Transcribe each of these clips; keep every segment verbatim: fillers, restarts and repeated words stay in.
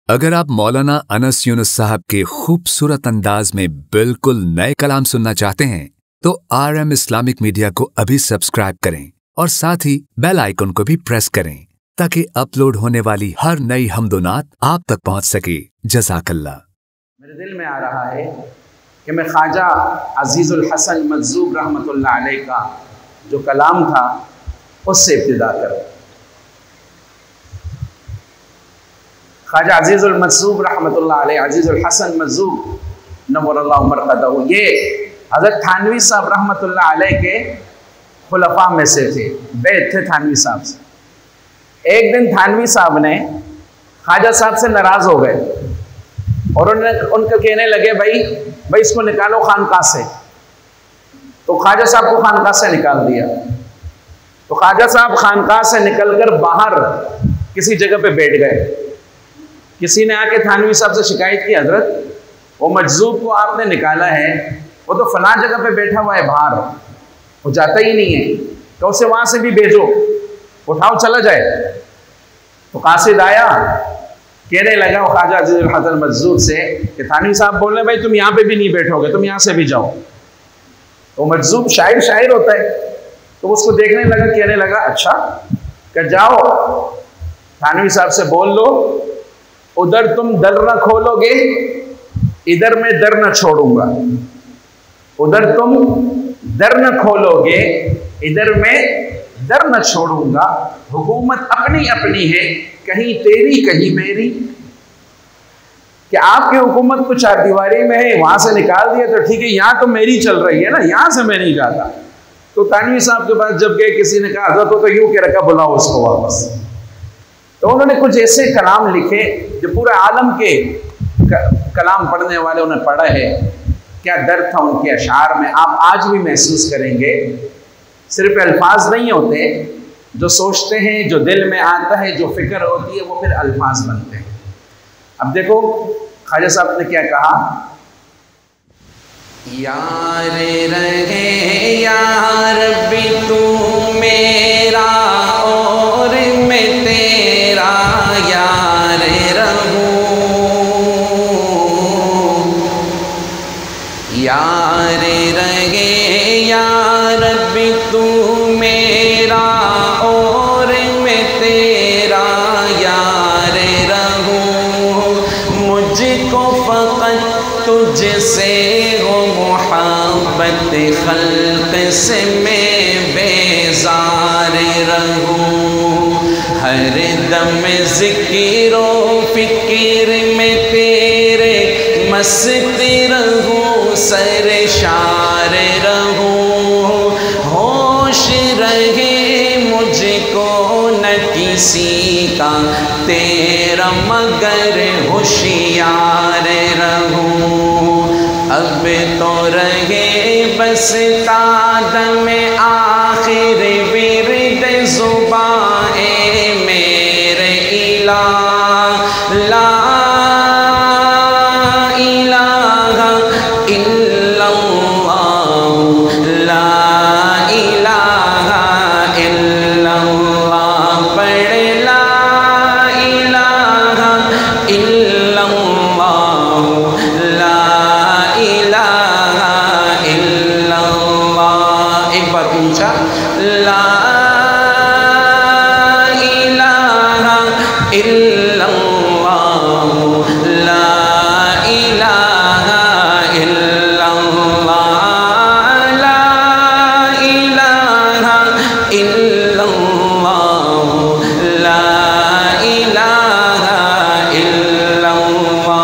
अगर आप मौलाना अनस यूनुस साहब के खूबसूरत अंदाज में बिल्कुल नए कलाम सुनना चाहते हैं तो आर एम इस्लामिक मीडिया को अभी सब्सक्राइब करें और साथ ही बेल आइकन को भी प्रेस करें ताकि अपलोड होने वाली हर नई हमदोनात आप तक पहुंच सके। जज़ाकल्लाह। मेरे दिल में आ रहा है कि मैं ख्वाजा अजीज़ुल हसन मजज़ूब रहमतुल्लाह अलैह का जो कलाम था उससे इब्तिदा करूँ। ख्वाजा अजीज़ुल मजज़ूब रहमतुल्लाह अलैह, अजीज़ुल हसन मजज़ूब नव्वरल्लाहु मरक़दहू, ये हज़रत थानवी साहब रहमतुल्लाह अलैह के खुलफा में से थे, बैत थे थानवी साहब से। एक दिन थानवी साहब ने ख्वाजा साहब से नाराज़ हो गए और उन्होंने उनको कहने लगे भाई भाई इसको निकालो खानकाह से। तो ख्वाजा साहब को खानकाह से निकाल दिया। तो ख्वाजा साहब खानकाह से निकलकर बाहर किसी जगह पे बैठ गए। किसी ने आके थानवी साहब से शिकायत की, हजरत वो मजज़ूब को आपने निकाला है, वो तो फलां जगह पे बैठा हुआ है बाहर, वो जाता ही नहीं है, तो उसे वहाँ से भी भेजो, उठाओ चला जाए। तो कासिद आया, कहने लगा वो ख्वाजा अजीज़ुल हसन मजज़ूब से कि थानवी साहब बोल रहे भाई तुम यहाँ पे भी नहीं बैठोगे, तुम यहाँ से भी जाओ। तो मजज़ूब शायर शायर होता है, तो उसको देखने लगा, कहने लगा अच्छा कि जाओ थानवी साहब से बोल लो उधर तुम दर न खोलोगे, इधर मैं दर न छोड़ूंगा। उधर तुम दर न खोलोगे, इधर मैं दर न छोड़ूंगा। हुकूमत अपनी अपनी है, कहीं तेरी कहीं मेरी। कि आपकी हुकूमत तो चार दीवारी में है, वहां से निकाल दिया तो ठीक है, यहाँ तो मेरी चल रही है ना, यहाँ से मैं नहीं जाता। तो थानवी साहब के पास जब गए, किसी ने कहा हज़रत तो यूं के रखा, बुलाओ उसको वापस। तो उन्होंने कुछ ऐसे कलाम लिखे जो पूरे आलम के कलाम पढ़ने वाले उन्हें पढ़ा है। क्या दर्द था उनके अशार में, आप आज भी महसूस करेंगे। सिर्फ अल्फाज नहीं होते, जो सोचते हैं, जो दिल में आता है, जो फिक्र होती है, वो फिर अल्फाज बनते हैं। अब देखो ख्वाजा साहब ने क्या कहा, यार रहे यार भी तू मेरा और मैं तेरा यार रहूं, यार रहे यार भी तू मेरा और मैं तेरा यार रहूं। मुझको फकत तुझसे हो मोहब्बत, खल्क़ से मैं बेजार रहूं। हर दम ज़िक्र फ़िक्र में तेरे मस्त रहूं, सरशार रहूं। होश रहे मुझको न किसी का, तेरा मगर होशियार रहूं। अब तो रहे बस तादम आखिर विरद ज़ुबान मेरे इलाह, ला इलाहा इल्लल्लाह, ला इलाहा इल्लल्लाह। पढ़ ला इलाहा इल्लल्लाह, ला इलाहा इल्लल्लाह। एक बार पूछा, ला इलाहा इल्लल्लाह, ला इलाहा इल्लल्लाह, ला इलाहा इल्लल्लाह, ला इलाहा इल्लल्लाह।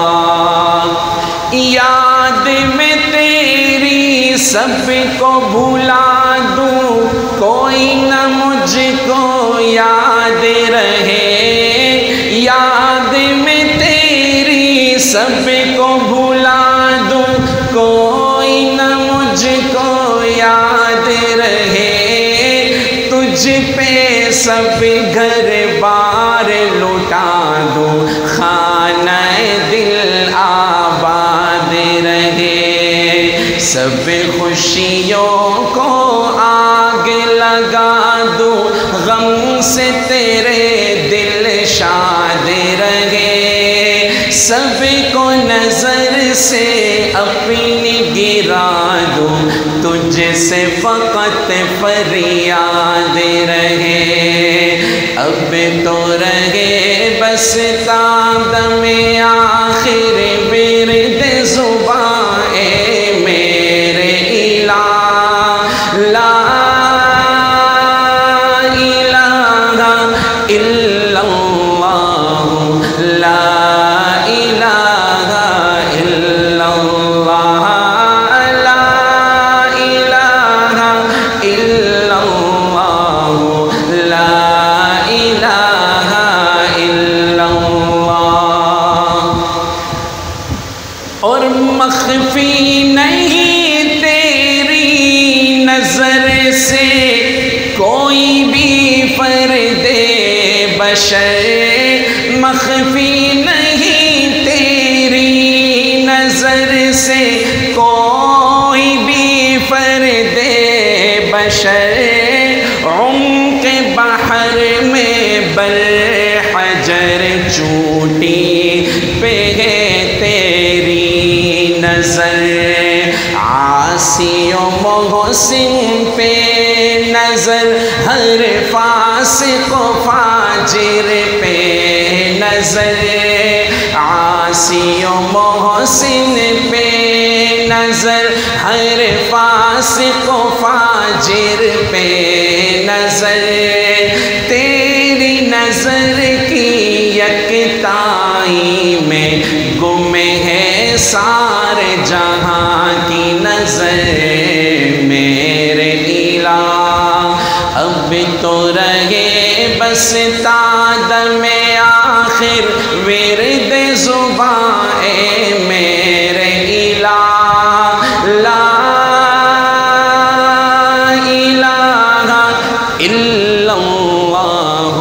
याद में तेरी सबको भुला दूं, कोई न मुझको याद रहे। याद में तेरी सबको भुला दूं, कोई न मुझको याद रहे। तुझ पे सब घर बार लुटा दूं, खाना दिल आबाद रहे। सब खुशियों को आग लगा दूं, गम से तेरे दिल शाद रहे। سب کو نظر سے اپنی گرا دوں، تجھ سے فقط فریاد رہے، اب تو رہے بس دم آخر ورد زبان اے میرے الہ، لا الہ الا اللہ، لا الہ الا اللہ، لا الہ الا اللہ، لا الہ الا اللہ۔ اور مخفی نہیں تیری نظر سے کوئی بھی فرد بشر، مخفی نہیں تیری نظر سے کوئی بھی فرد بشر، عمق بحر میں برحجر چوٹی پہ ہے تیری نظر، عاصی و محسن پہ نظر، ہر فاسق و فاجر پہ نظر، عاصی و محسن پہ نظر، ہر فاسق و فاجر پہ نظر، تیری نظر کی یکتائی میں گم ہے سارے جہاں کی نظر، میرے الہ اب تو رہے بس دم آخر ورد زبان اے میرے الہ، لا الہ الا اللہ،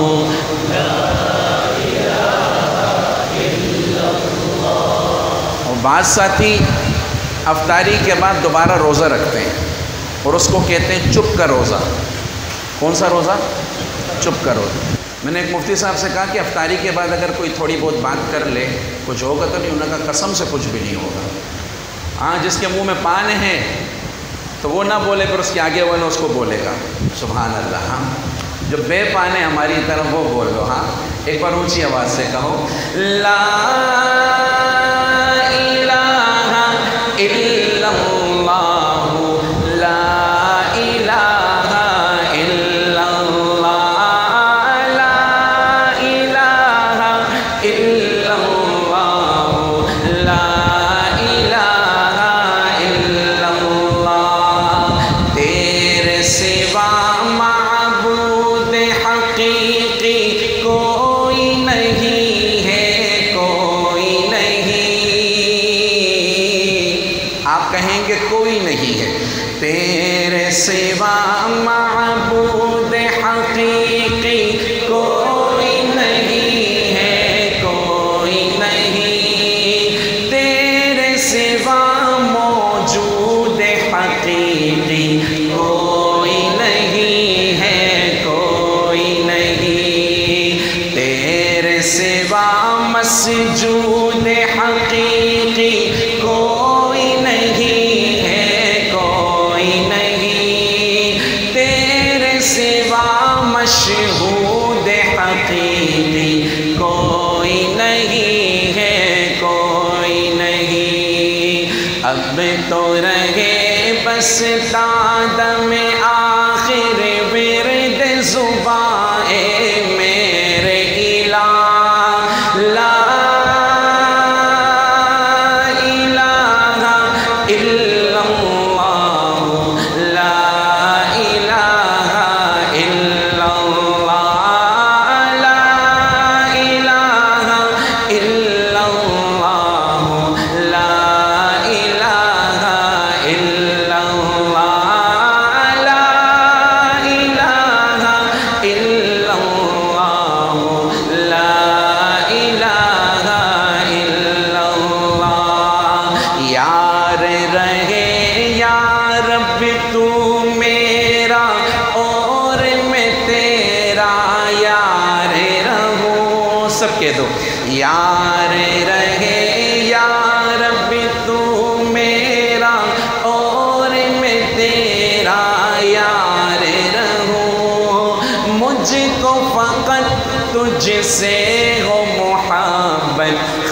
اور بعض ساتھی افطاری کے بعد دوبارہ روزہ رکھتے ہیں اور اس کو کہتے ہیں چپ کا روزہ۔ کون سا روزہ؟ چپ کا روزہ۔ میں نے ایک مفتی صاحب سے کہا کہ افطاری کے بعد اگر کوئی تھوڑی بہت بات کر لے کچھ ہوگا تو نہیں؟ انہوں نے کہا قسم سے کچھ بھی نہیں ہوگا۔ ہاں جس کے منہ میں پان ہے تو وہ نہ بولے پھر اس کے آگے والا اس کو بولے گا، سبحان اللہ۔ ہاں جو بے پان ہے ہماری طرف وہ بول دو۔ ہاں ایک بار اونچی آواز سے کہو، لا الہ الا اللہ، لا الہ الا اللہ، لا الہ الا اللہ، لا الہ الا اللہ، تیرے سوا معبود حقیقی کوئی نہیں ہے، کوئی نہیں۔ آپ کہیں گے کوئی نہیں ہے، تیرے سوا معبود حقیقی کوئی نہیں ہے، کوئی نہیں، تیرے سوا موجود حقیقی کوئی نہیں ہے، کوئی نہیں، تیرے سوا مسجود حقیقی کوئی نہیں ہے، کوئی نہیں، تیرے سوا مشہود حقیقی کوئی نہیں ہے، کوئی نہیں، اب تو رہے بس دم آخر ورد زبان اے میرے الہ، لا الہ الا اللہ، لا الہ الا اللہ، لا الہ الا اللہ، لا الہ الا اللہ، لا الہ الا اللہ، لا الہ الا اللہ، یار رہے یا رب تو میرا اور میں تیرا یار رہوں، سب کہہ دو، یار رہے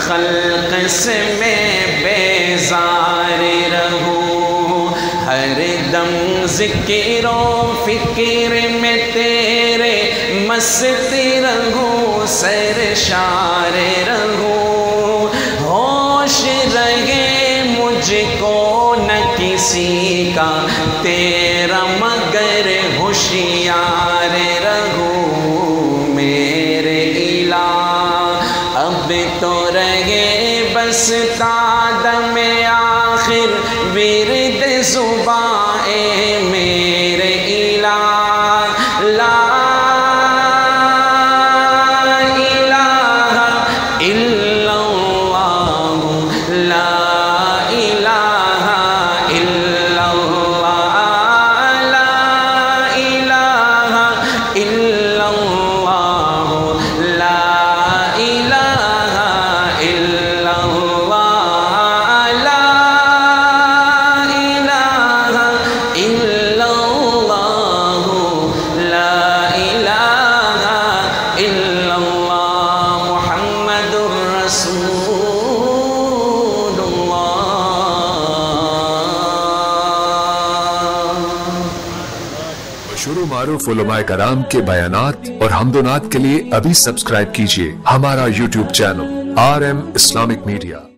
خلق سے میں بیزار رہوں، ہر دم ذکر و فکر میں تیرے مست رہوں، سرشار رہوں، ہوش رہے مجھ کو نہ کسی کا تیرا مگر ہوشیار رہوں، میرے الہ اب تو رہے بس تادم آخر ورد زباں اے میرے الہ، لا مشہور و معروف علماء کرام کے بیانات اور حمد و نعت کے لیے ابھی سبسکرائب کیجئے ہمارا YouTube channel R M Islamic media.